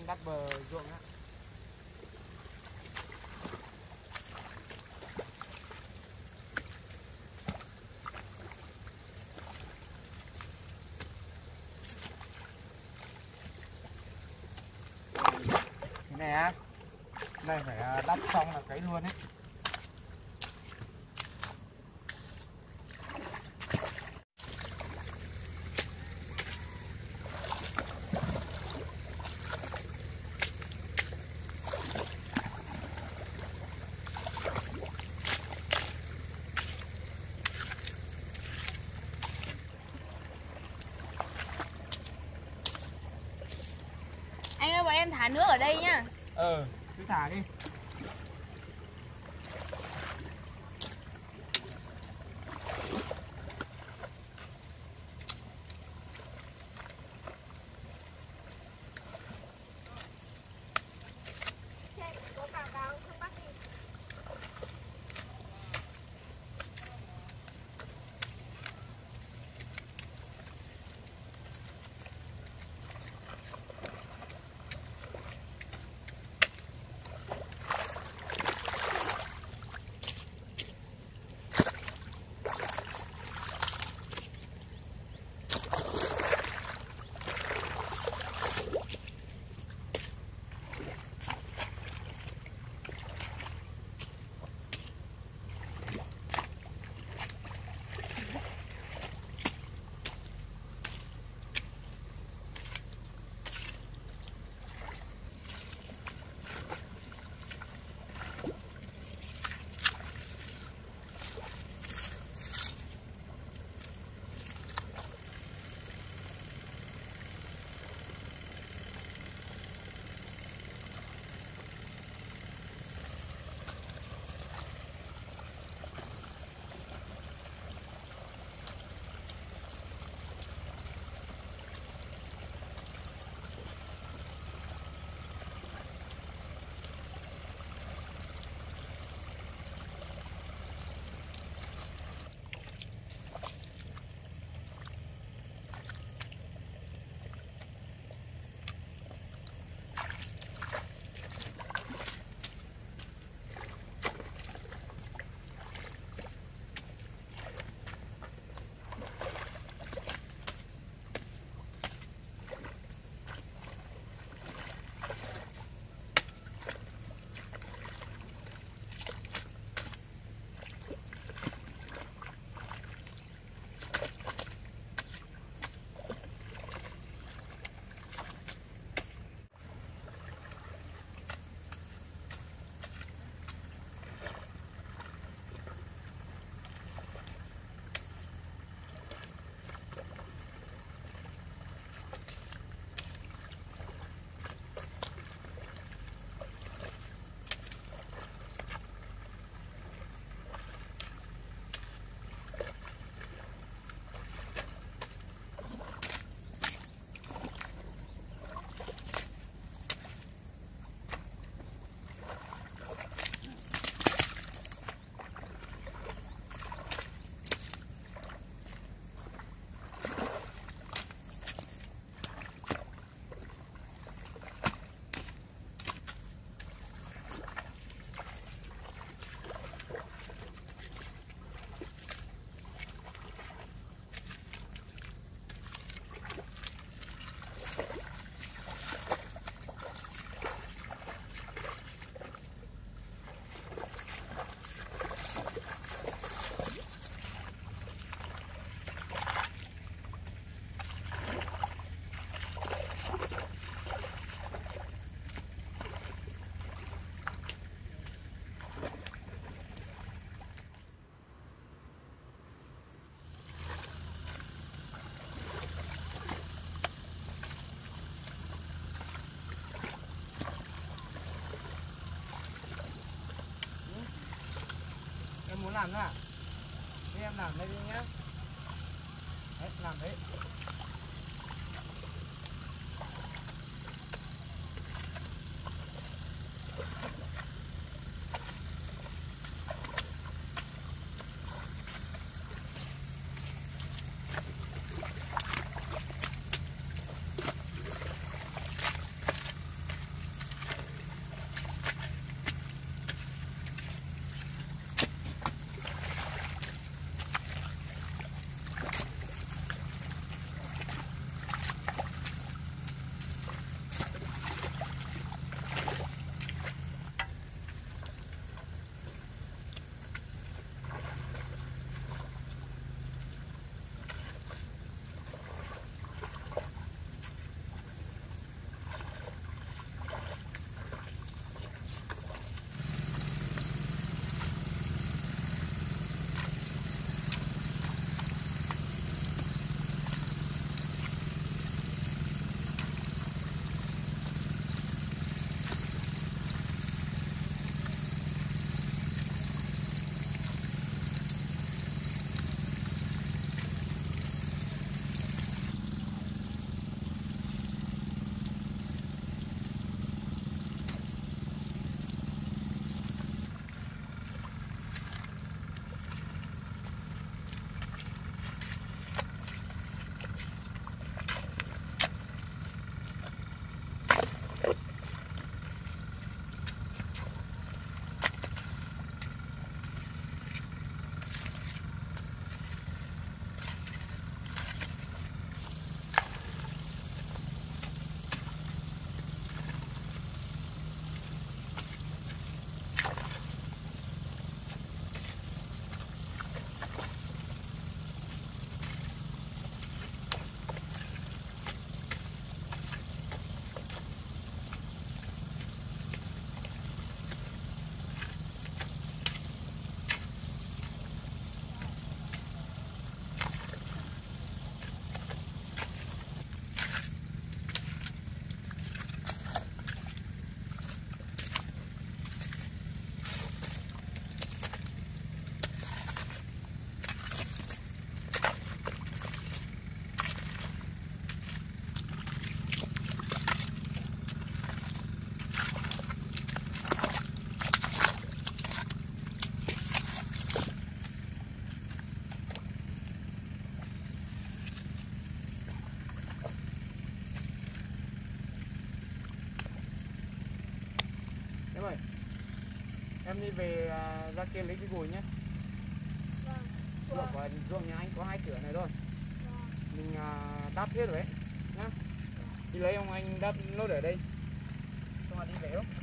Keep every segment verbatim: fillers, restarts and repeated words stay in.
đắp bờ ruộng á. Cái này á, này phải đắp xong là cấy luôn ấy. Anh ơi, bọn em thả nước ở đây nhá. Ờ, cứ thả đi. Em muốn làm nữa à? Thế em làm đây đi nhá. Đấy, làm đấy. em đi về à, ra kia lấy cái gùi nhé. Vâng. Ruộng của ruộng nhà anh có hai cửa này thôi. Vâng. Mình à, đắp hết rồi đấy nhá. Đi lấy ông anh đắp nốt ở đây. Xong rồi đi về không?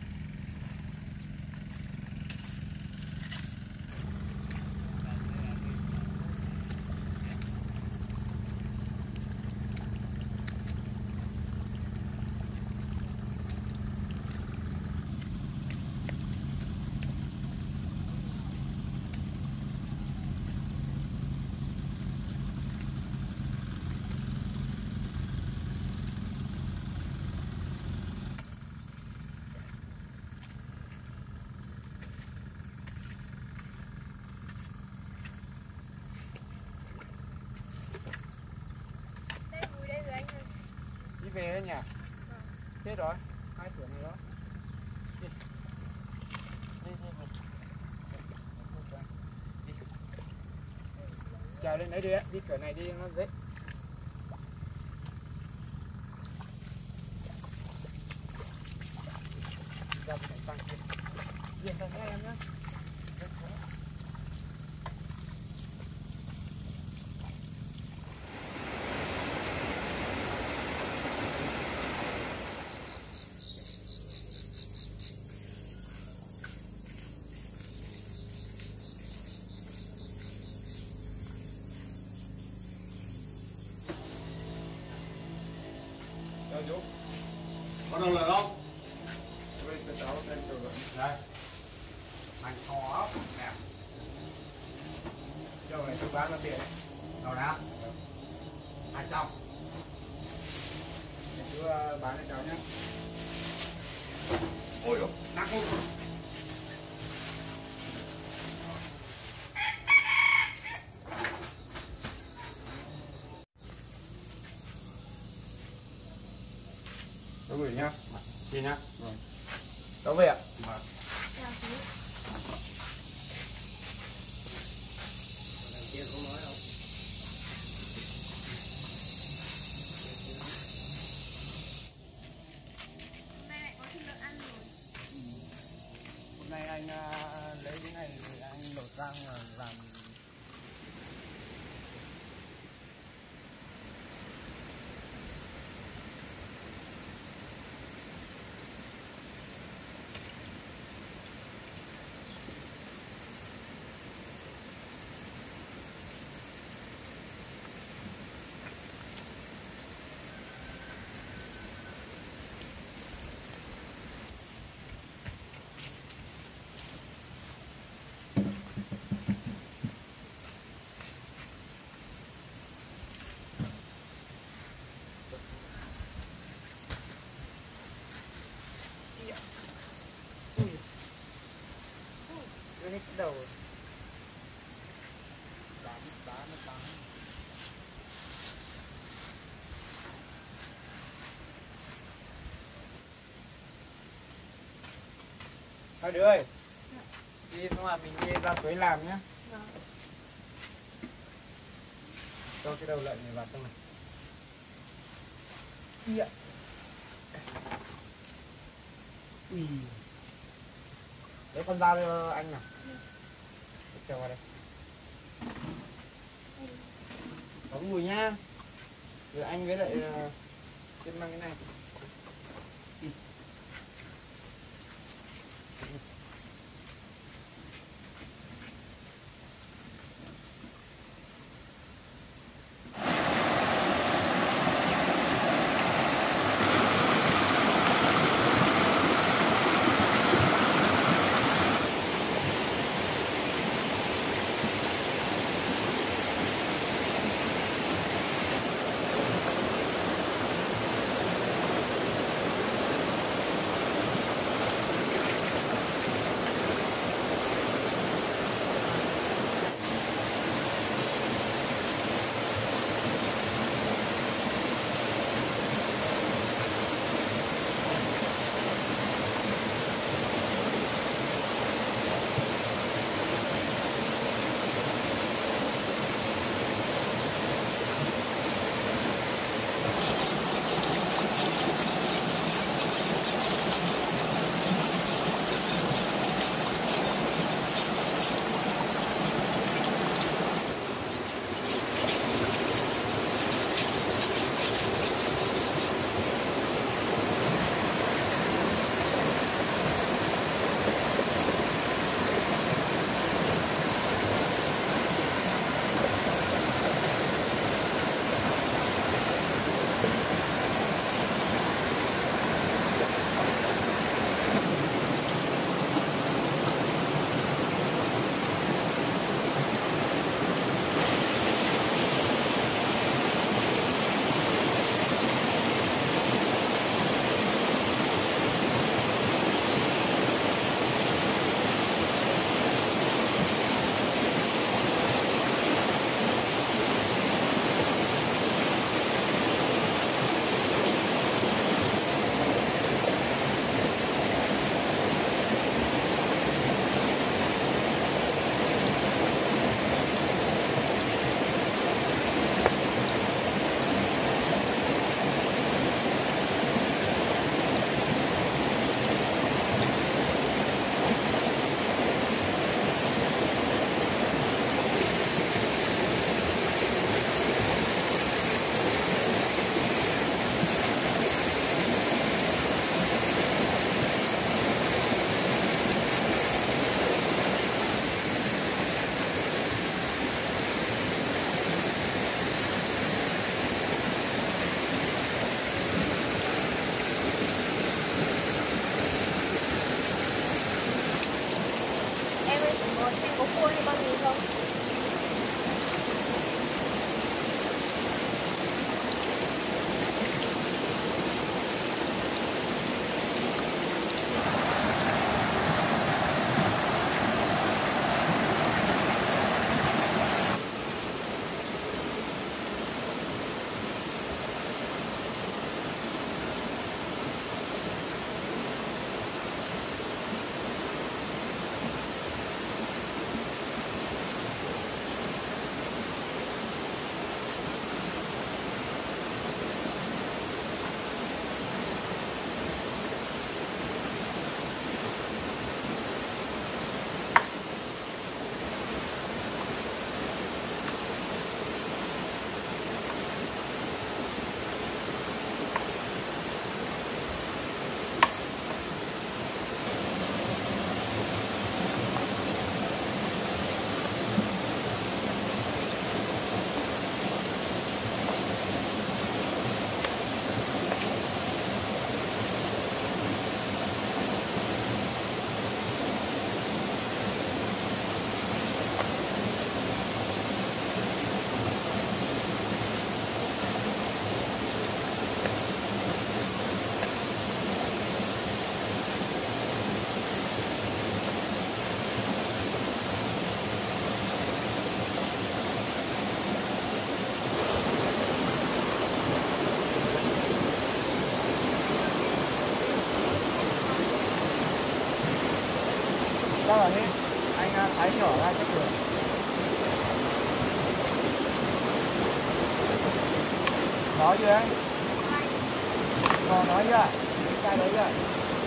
Đây gùi đây rồi anh ơi. Đi về đấy nhỉ? Vâng. Hết rồi, hai cửa này đó. Đi. Đi, đi, đi. Đi. Trèo lên đấy đi á, đi cửa này đi nó dễ. Ra cái tăng kia. Điền vào nghe em nhé. Đâu chú? Có đâu là đâu? Đây, cái cháu lên từ rồi. Đây. Hành khó nè. Đâu này chú bán là tiền. Đâu đã? Hai trăm. Để chú uh, bán cho cháu nhé. Ôi dồi, nặng không? Cháu gửi nhá. Xin nhá. Rồi. Cháu về ạ. Vâng. Chào chú. Đằng kia không nói đâu. Hôm nay lại có thịt lợn ăn rồi. Hôm nay anh uh, lấy cái này thì anh lột rang và làm. Ui. Ui. Nó hết cái đầu rồi. Bám, bám, nó bám. Hai đứa ơi. Đi xong là mình đi ra suối làm nhá. Vâng. Cho cái đầu lợn này vào trong này. Iya. Ui. Lấy con dao cho anh nào. Cho vào đây. Có mùi nhá. Rồi anh với lại uh, trên mang cái này. Ý. nhỏ ra chắc được. Nói chưa anh? Còn nói chưa? Cái đấy chưa?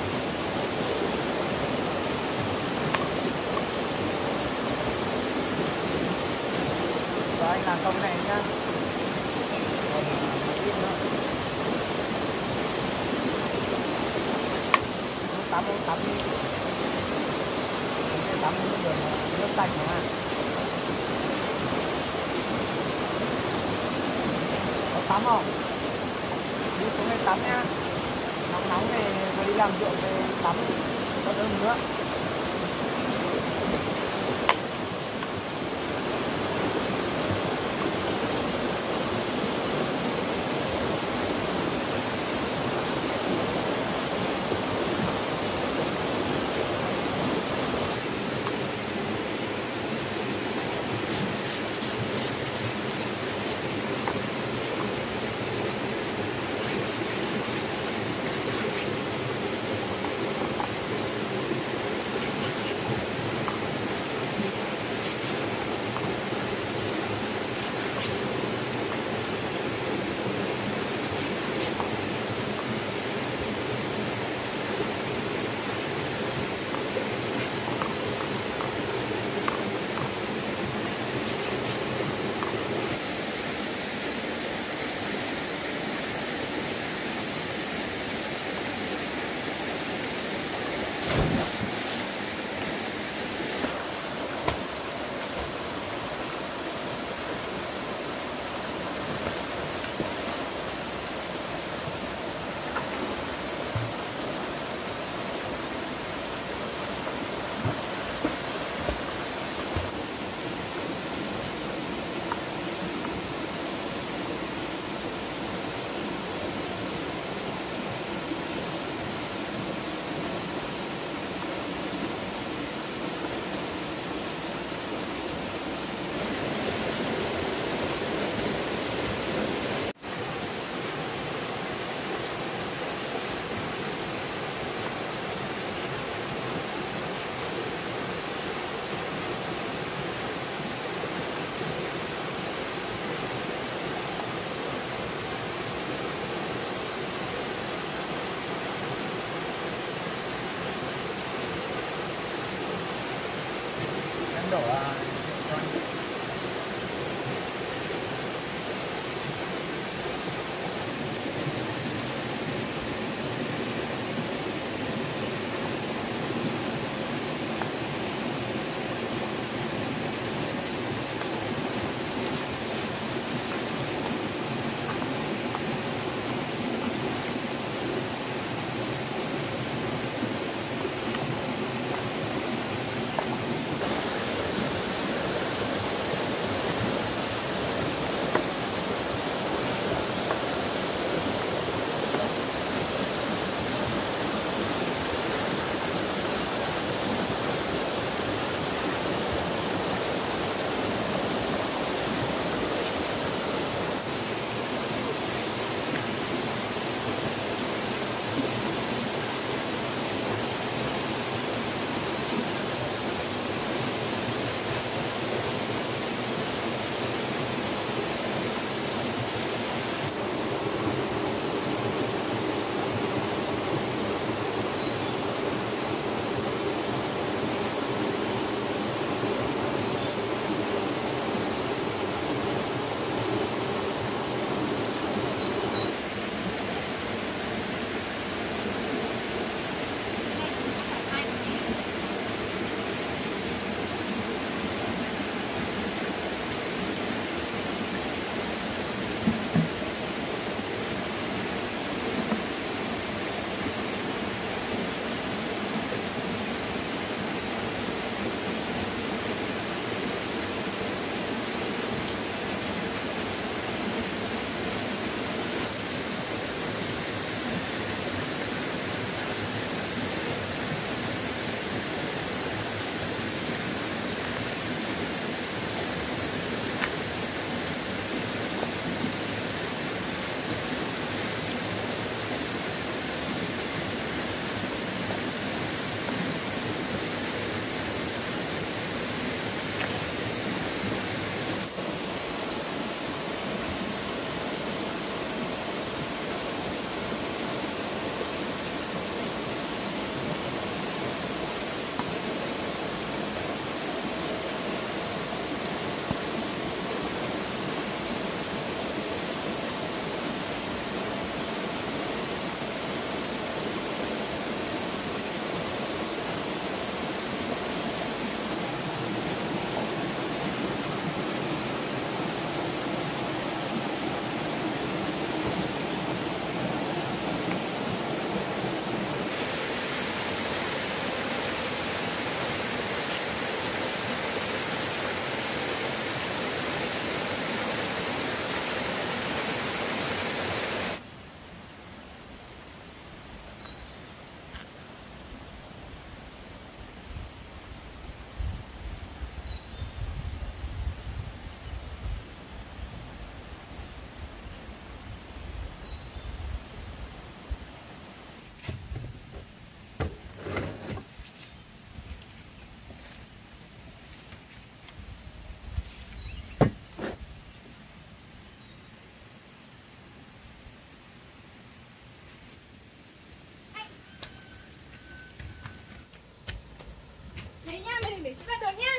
Rồi anh làm xong cái này nhá. Còn một ít nữa. Tắm uống tắm đi. Tắm nước đường nước tanh mà. Có tắm không? Đi xuống đây tắm nhá. Nóng nóng này vừa đi làm ruộng về tắm có đỡ nữa. Đổ à, để chị bắt được nhá.